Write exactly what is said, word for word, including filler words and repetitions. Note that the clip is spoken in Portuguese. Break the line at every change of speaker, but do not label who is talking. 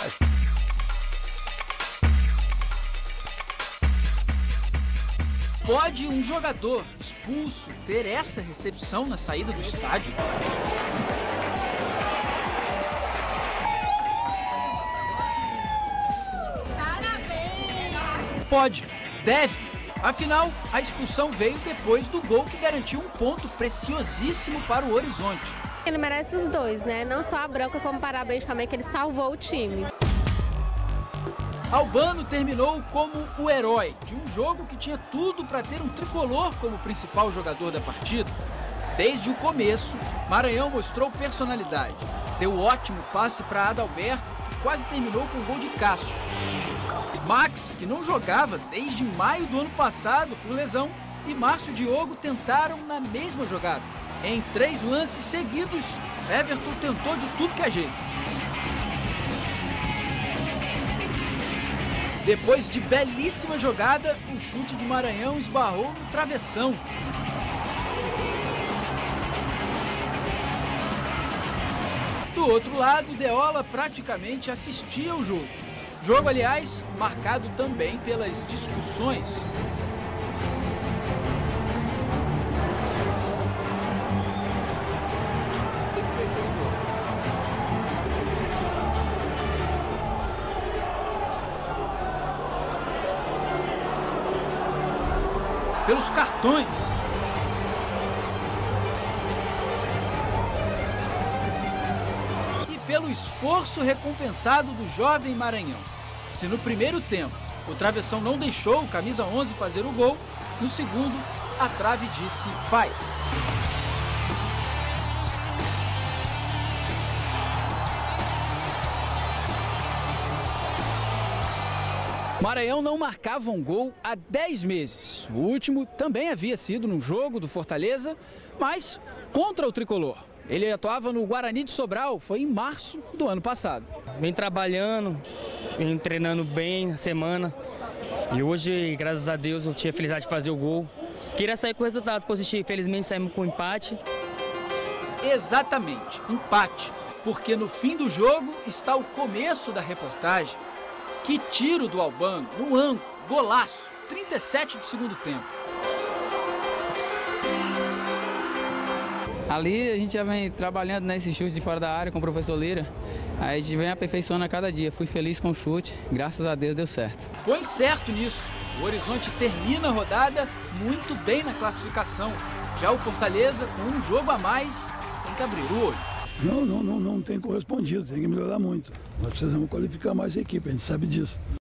Pode um jogador expulso ter essa recepção na saída do estádio? Pode, deve. Afinal, a expulsão veio depois do gol que garantiu um ponto preciosíssimo para o Horizonte.
Ele merece os dois, né? Não só a bronca, como parabéns também que ele salvou o time.
Albano terminou como o herói de um jogo que tinha tudo para ter um tricolor como principal jogador da partida. Desde o começo, Maranhão mostrou personalidade. Deu ótimo passe para Adalberto, que quase terminou com o gol de Cássio. Max, que não jogava desde maio do ano passado por lesão, e Márcio Diogo tentaram na mesma jogada. Em três lances seguidos, Everton tentou de tudo que é jeito. Depois de belíssima jogada, o chute de Maranhão esbarrou no travessão. Do outro lado, Deola praticamente assistia ao jogo. Jogo, aliás, marcado também pelas discussões. Pelos cartões. E pelo esforço recompensado do jovem Maranhão. Se no primeiro tempo o travessão não deixou o camisa onze fazer o gol, no segundo a trave disse faz. Maranhão não marcava um gol há dez meses. O último também havia sido num jogo do Fortaleza, mas contra o tricolor. Ele atuava no Guarani de Sobral, foi em março do ano passado.
Vem trabalhando, vem treinando bem na semana. E hoje, graças a Deus, eu tive a felicidade de fazer o gol. Queria sair com o resultado positivo, infelizmente saímos com empate.
Exatamente, empate. Porque no fim do jogo está o começo da reportagem. Que tiro do Albano, no ângulo, golaço, trinta e sete do segundo tempo.
Ali a gente já vem trabalhando nesse chute de fora da área com o professor Lira. Aí a gente vem aperfeiçoando a cada dia. Fui feliz com o chute, graças a Deus deu certo.
Foi certo nisso. O Horizonte termina a rodada muito bem na classificação. Já o Fortaleza, com um jogo a mais, tem que abrir o olho.
Não, não, não, não tem correspondido, tem que melhorar muito. Nós precisamos qualificar mais a equipe, a gente sabe disso.